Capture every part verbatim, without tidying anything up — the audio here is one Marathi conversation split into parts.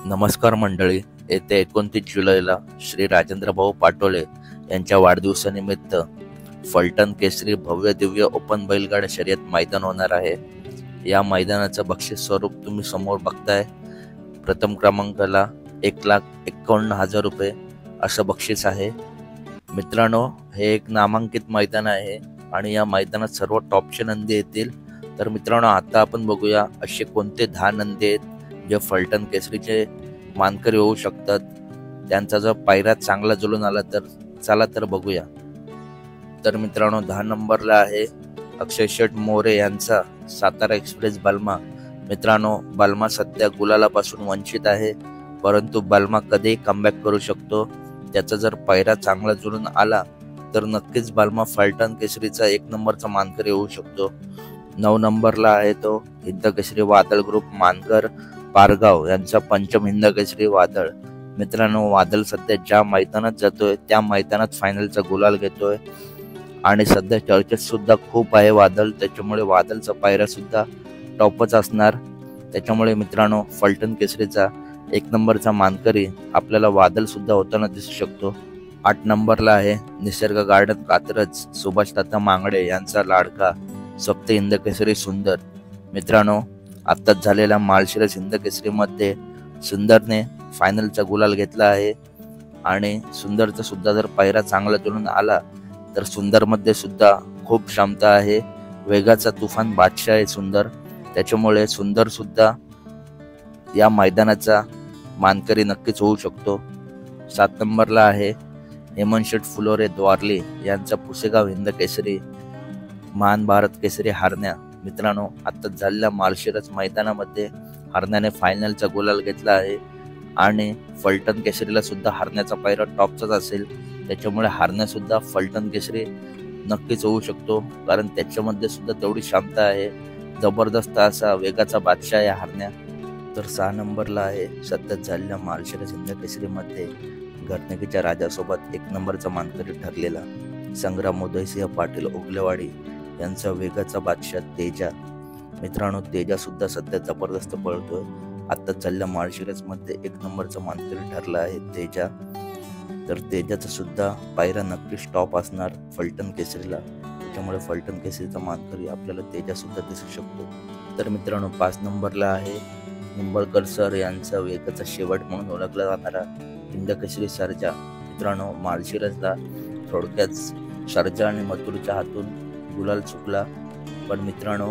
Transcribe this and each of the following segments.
नमस्कार मंडळी. येत्या एकोणतीस जुलैला श्री राजेंद्र भाऊ पाटोले यांच्या वाढदिवसानिमित्त फलटण केसरी भव्य दिव्य ओपन बैलगाडा शर्यत मैदान होणार आहे. या मैदानाचं बक्षीस स्वरूप तुम्ही समोर बघताय. प्रथम क्रमांकाला एक लाख एकावन्न हजार रुपये असं बक्षीस आहे. मित्रांनो, हे एक नामांकित मैदान आहे आणि या मैदानात सर्व टॉपचे नंदी येतील. तर मित्रांनो, आता आपण बघूया असे कोणते दहा नंदी आहेत जे फलटण केसरीचे मानकरी होऊ शकतात. त्यांचा जर पायरा चांगला जुळून आला तर चला तर बघूया. तर मित्रांनो, दहा नंबरला आहे अक्षय शेठ मोरे यांचा सातारा एक्सप्रेस बलमा. मित्रांनो, बलमा सध्या गुलालापासून वंचित आहे, परंतु बलमा कधीही कमबॅक करू शकतो. त्याचा जर पायरा चांगला जुळून आला तर नक्कीच बलमा फलटण केसरीचा एक नंबरचा मानकरी होऊ शकतो. नऊ नंबरला आहे तो हिंद केसरी वादळ ग्रुप मानकर पारगाव यांचा पंचम हिंद केसरी वादळ. मित्रांनो, वादळ सध्या ज्या मैदानात जातोय त्या मैदानात फायनलचा गुलाल घेतोय आणि सध्या चर्चेत सुद्धा खूप आहे वादळ. त्याच्यामुळे वादळचा पायरा सुद्धा टॉपच असणार. त्याच्यामुळे मित्रांनो, फलटण केसरीचा एक नंबरचा मानकरी आपल्याला वादळ सुद्धा होताना दिसू शकतो. आठ नंबरला आहे निसर्ग गार्डन कात्रज सुभाष तात्या मांगडे यांचा लाडका सप्त हिंद केसरी सुंदर. मित्रांनो, आत्ताच झालेल्या माळशिरस हिंद केसरी मध्ये सुंदरने फायनलचा गुलाल घेतला आहे आणि सुंदरचा सुद्धा जर पायरा चांगला जुळून आला तर सुंदर मध्ये सुद्धा खूप क्षमता आहे. वेगाचा तुफान बादशाह आहे सुंदर. त्याच्यामुळे सुंदर सुद्धा या मैदानाचा मानकरी नक्कीच होऊ शकतो. सात नंबरला आहे हेमंत शेठ फुलोरे द्वारली यांचा पुसेगाव हिंद केसरी महान भारत केसरी हरण्या. मित्रांनो, आता झालेल्या माळशिरस मैदानामध्ये हरण्याने फायनलचा गुलाल घेतला आहे आणि फलटण केसरीला सुद्धा हरण्याचा पायरा टॉपचाच असेल. त्याच्यामुळे हरण्या सुद्धा फलटण केसरी नक्कीच होऊ शकतो, कारण त्याच्यामध्ये सुद्धा तेवढी क्षमता आहे. जबरदस्त असा वेगाचा बादशाह आहे हरण्या. तर सहा नंबरला आहे सतत झालेल्या माळशिरस हिंद केसरीमध्ये घटनेकीच्या राजासोबत एक नंबरचा मानकरी ठरलेला संग्राम उदयसिंह पाटील उगलेवाडी यांचा वेगाचा बादशाह तेजा. मित्रांनो, तेजा सुद्धा सध्या जबरदस्त पळतोय. आता चालल्या माळशिरस मध्ये एक नंबरचा मानकरी ठरला आहे तेजा. तर तेजाचा सुद्धा पायरा नक्की स्टॉप असणार फलटण केसरीला. त्याच्यामुळे फलटण केसरीचा मानकरी आपल्याला तेजा सुद्धा दिसू शकतो. तर मित्रांनो, पाच नंबरला आहे निंबळकर सर यांचा वेगाचा शेवट म्हणून ओळखला जाणारा हिंद केसरी सर्जा. मित्रांनो, माळशिरसला थोडक्यात सर्जा आणि मथुरच्या हातून गुलाल चुकला, पण मित्रांनो,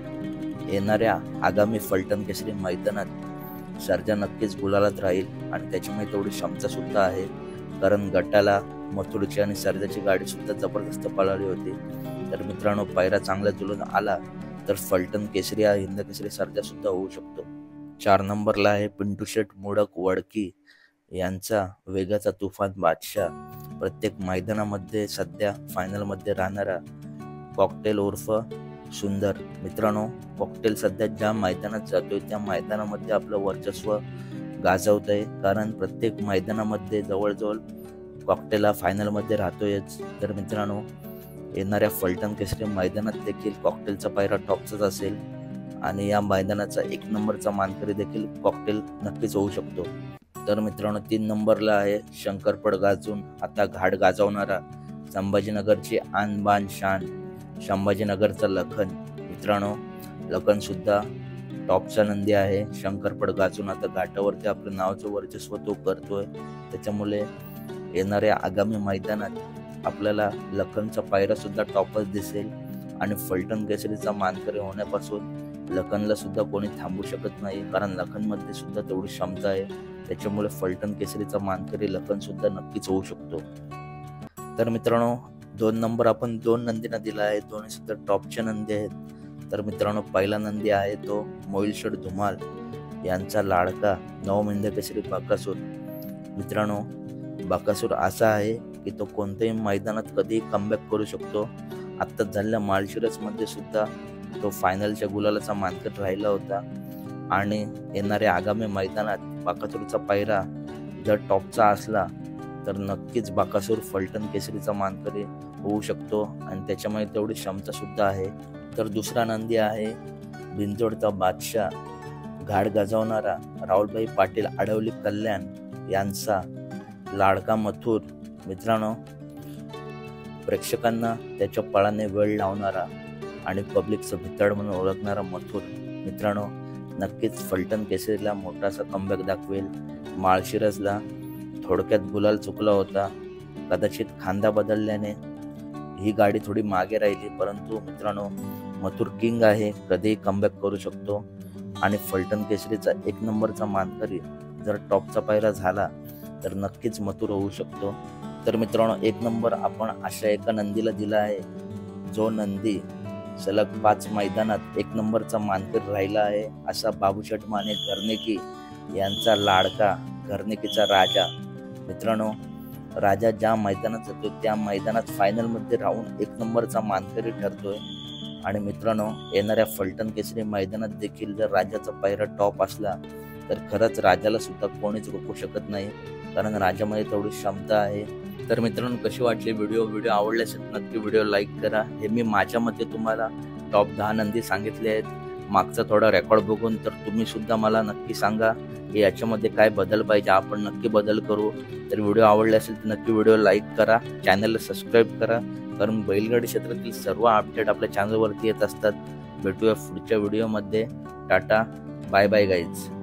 येणाऱ्या आगामी फलटण केसरी मैदानात सर्जा नक्कीच गुलालात राहील आणि त्याच्यामुळे तेवढी क्षमता सुद्धा आहे, कारण गटाला मथुरची आणि सर्जाची गाडी सुद्धा जबरदस्त पळाली होती. तर मित्रांनो, पायरा चांगला जुळून आला तर फलटण केसरी हा हिंद केसरी सर्जा सुद्धा होऊ शकतो. चार नंबरला आहे पिंटू शेठ मोडक वडकी यांचा वेगाचा तुफान बादशाह. प्रत्येक मैदानामध्ये सध्या फायनलमध्ये राहणारा कॉकटेल उर्फ सुंदर. मित्रांनो, कॉकटेल सध्या ज्या मैदानात जातोय त्या मैदानामध्ये आपलं वर्चस्व गाजवत आहे, कारण प्रत्येक मैदानामध्ये जवळजवळ कॉकटेल हा फायनलमध्ये राहतोयच. तर मित्रांनो, येणाऱ्या फलटण केसरी मैदानात देखील कॉकटेलचा पायरा टॉपचाच असेल आणि या मैदानाचा एक नंबरचा मानकरी देखील कॉकटेल नक्कीच होऊ शकतो. तर मित्रांनो, तीन नंबरला आहे शंकरपड गाजून आता घाट गाजवणारा संभाजीनगरची आन बान शान संभाजीनगरचा लखन. मित्रांनो, लखन सुद्धा टॉपचा नंदी आहे. शंकरपड गाजून आता घाटावरती आपलं नावाचं वर्चस्व तो करतोय. त्याच्यामुळे येणाऱ्या आगामी मैदानात आपल्याला लखनचा पायरा सुद्धा टॉपच दिसेल आणि फलटण केसरीचा मानकरी होण्यापासून लखनला सुद्धा कोणी थांबू शकत नाही, कारण लखनमध्ये सुद्धा तेवढी क्षमता आहे. त्याच्यामुळे फलटण केसरीचा मानकरी लखन सुद्धा नक्कीच होऊ शकतो. तर मित्रांनो, दोन नंबर आपण दोन नंदींना दिला आहे, दोन्ही सुद्धा टॉपचे नंदी आहेत. तर मित्रांनो, पहिला नंदी आहे तो मोईलशेठ धुमाल यांचा लाडका नवम हिंद केसरी बाकासूर. मित्रांनो, बाकासूर असा आहे की तो कोणत्याही मैदानात कधीही कमबॅक करू शकतो. आत्ताच झालेल्या माळशिरस मध्ये सुद्धा तो फायनलच्या गुलालाचा मानकरी राहिला होता आणि येणाऱ्या आगामी मैदानात बाकासूरचा पायरा जर टॉपचा असला तर नक्कीच बाकासूर फलटण केसरीचा मानकरी होऊ शकतो आणि त्याच्यामुळे तेवढी क्षमता सुद्धा आहे. तर दुसरा नंदी आहे बिंजोडचा बादशाह घाट गाजवणारा राहुलभाई पाटील आडवली कल्याण यांचा लाडका मथुर मित्रांनो, प्रेक्षकांना त्याच्या पळाने वेळ लावणारा आणि पब्लिकचं भितड म्हणून ओळखणारा मथुर मित्रांनो नक्कीच फलटण केसरीला मोठासा कमबॅक दाखवेल. माळशिरसला थोडक्यात गुलाल चुकला होता, कदाचित खांदा बदलल्याने ही गाडी थोडी मागे राहिली, परंतु मित्रांनो मथुर किंग आहे, कधीही कमबॅक करू शकतो आणि फलटण केसरीचा एक नंबरचा मानकरी जर टॉपचा पायरा झाला तर नक्कीच मथुर होऊ शकतो. तर मित्रांनो एक नंबर आपण अशा एका नंदीला दिला आहे जो नंदी सलग पाच मैदानात एक नंबरचा मानकरी राहिला आहे, असा बाबूशेठ माने घरनेकी यांचा लाडका, घरनेकीचा राजा. मित्रांनो राजा ज्या मैदानात जातो त्या मैदानात फायनल मध्ये राहून एक नंबरचा मानकरी ठरतोय. आणि मित्रांनो येणाऱ्या फलटण केसरी मैदानात देखील जर राजाचा पायरा टॉप असला तर खरंच राजाला सुद्धा कोणीच रोखू शकत नाही, कारण राजामध्ये तेवढी क्षमता आहे. तर मित्रांनो कशी वाटली व्हिडिओ व्हिडिओ आवडल्यास नक्की व्हिडिओ लाईक करा. हे मी माझ्या मते तुम्हाला टॉप दहा नंदी सांगितले आहेत, मागचा थोडा रेकॉर्ड बघून. तर तुम्ही सुद्धा मला नक्की सांगा की याच्यामध्ये काय बदल पाहिजे, आपण नक्की बदल करू. तर व्हिडिओ आवडला असेल तर नक्की व्हिडिओ लाईक करा, चॅनलला सबस्क्राईब करा, कारण बैलगाडी क्षेत्रातील सर्व अपडेट आपल्या चॅनलवरती येत असतात. भेटूया पुढच्या व्हिडिओमध्ये. Tata, bye bye guys.